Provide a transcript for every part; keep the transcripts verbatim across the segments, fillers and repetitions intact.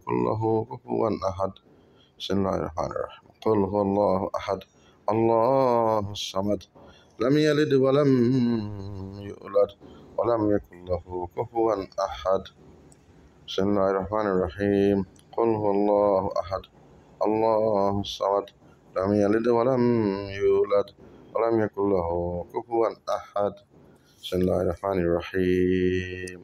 يكن له كفوا أحد. بسم الله الرحمن الرحيم. قل هو الله أحد الله الصمد لم يلد ولم يولد ولم يكن له كفوا أحد. بسم الله الرحمن الرحيم. قل هو الله أحد الله الصمد لم يلد ولم يولد ولم يكن له كفوا أحد. بسم الله الرحمن الرحيم.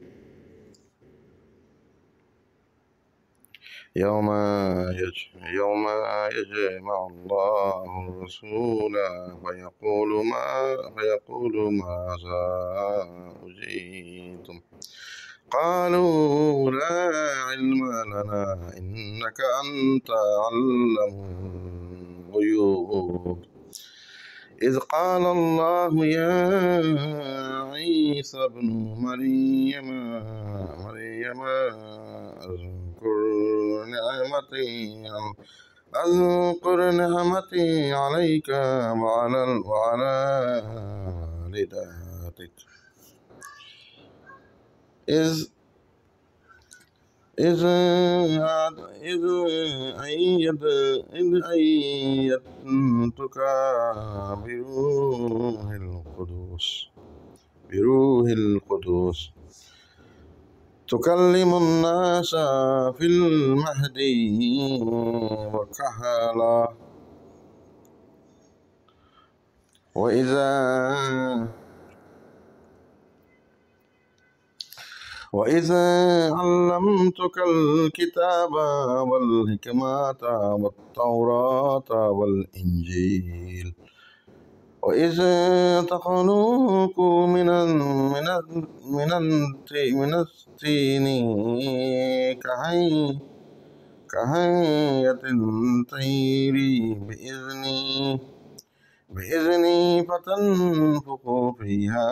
يوم يوم يجمع الله الرسول فيقول ما فيقول ماذا أجيبتم قالوا لا علم لنا إنك أنت علم الغيوب إذ قال الله يا عيسى ابن مريم مريم أذكر نعمتي أذكر نعمتي عليك وعلى وعلى والدتك إذ إذ إذ أيد إذ أيدتك بروح القدس بروح القدس تكلم الناس في المهد وكهلا وإذا وإذا علمتك الكتاب والحكمة والتوراة والإنجيل وإذا تخلق من من من من الطين كهي كهيئة الطير بإذني بإذني فتنفخ فيها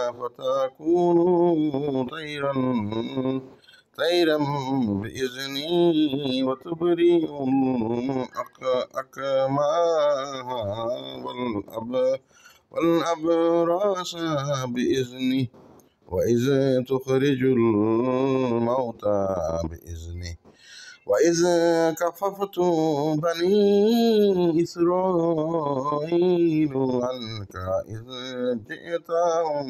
فتكون طيرا طيرا بإذني وتبرئ الأكمه والأبرص بإذني وإذا تخرج الموتى بإذني وإذا كففت بني إسرائيل عنك إذ جئتهم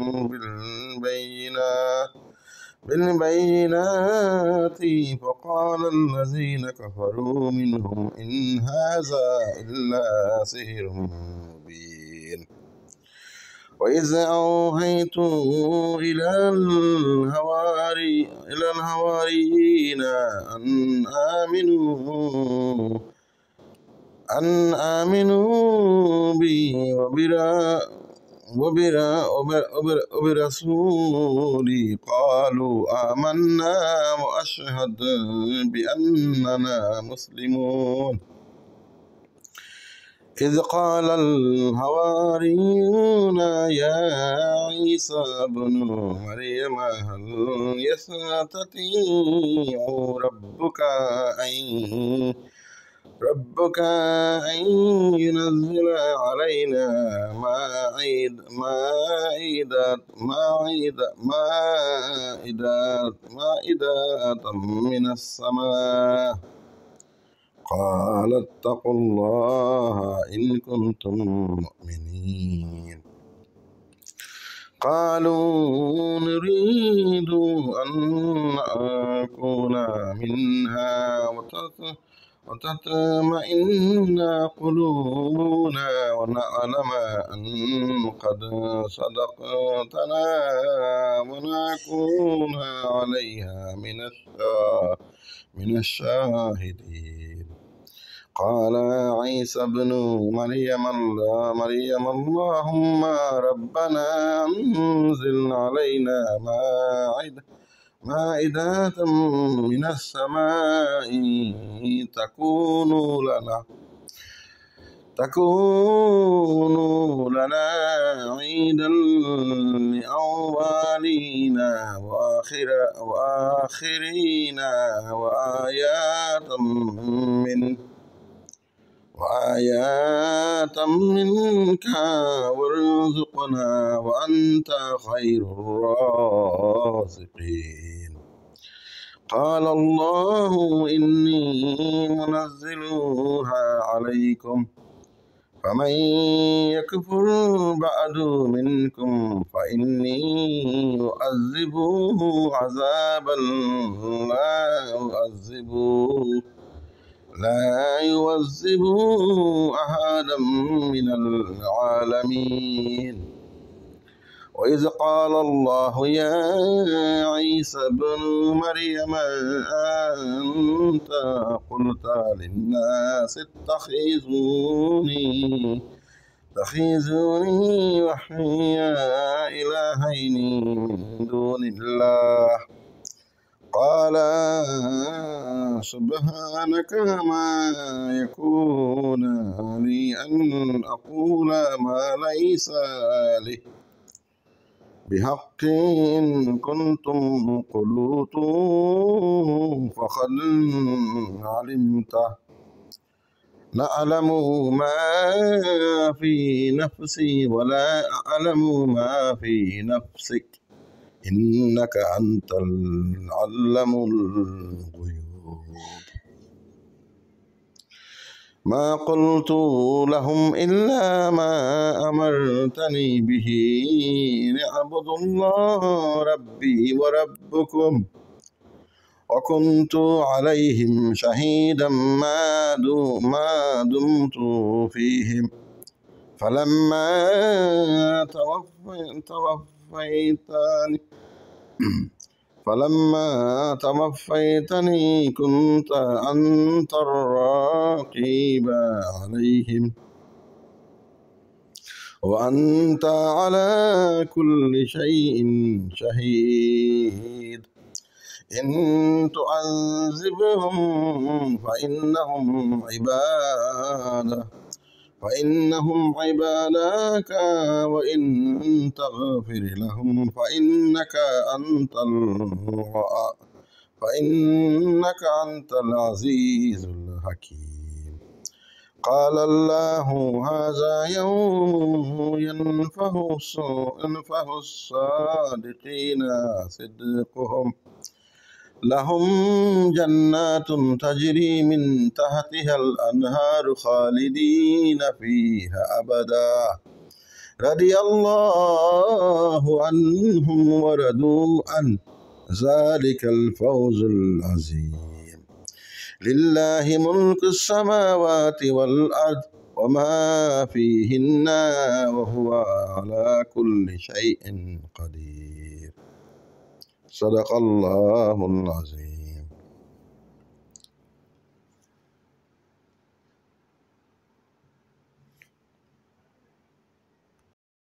بالبينات بالبينات فقال الذين كفروا منهم إن هذا إلا سحر مبين وإذا أوحيت إلى الهواري إلى الهواريين أن آمنوا أن آمنوا بي وبرا وبرا وبرسولي قالوا آمنا وأشهد بأننا مسلمون إذ قال الحواريون يا عيسى ابن مريم هل يستطيع ربك أن ربك أن ينزل علينا مائدة مائدة مائدة مائدة من السماء قال اتقوا الله إن كنتم مؤمنين قالوا نريد أن نكون منها وتطمئن قلوبنا ونعلم أن قد صدقتنا ونكون عليها من الشاهدين قال عيسى ابن مريم مريم اللهم ربنا أنزل علينا مائدة مائدة من السماء تكون لنا تكون لنا عيدا لأولينا وآخر وآخرين وآيات من وآيات منك وارزقنا وأنت خير الرازقين قال الله إني منزلها عليكم فمن يكفر بعد منكم فإني أعذبه عذابا لا أعذبه لا يعذبه أحدا من العالمين. وإذ قال الله يا عيسى ابن مريم أنت قلت للناس اتخذوني اتخذوني وحي إلهين من دون الله قال سبحانك ما يكون لي أن أقول ما ليس لي بحق إن كنتم قلتم فقد علمته نعلم ما في نفسي ولا أعلم ما في نفسك إنك أنت العلم الغيوب. ما قلت لهم إلا ما أمرتني به لأعبدوا الله ربي وربكم وكنت عليهم شهيدا ما دمت فيهم فلما توفيتني فلما توفيتني كنت أنت الرقيب عليهم وأنت على كل شيء شهيد. إن تعذبهم فإنهم عبادك فإنهم عبادك وإن تغفر لهم فإنك أنت فإنك أنت العزيز الحكيم. قال الله هذا يوم ينفع الصادقين صدقهم لهم جنات تجري من تحتها الأنهار خالدين فيها أبدا رضي الله عنهم ورضوا عنه ذلك الفوز العظيم. لله ملك السماوات والأرض وما فيهن وهو على كل شيء قدير. صدق الله العظيم.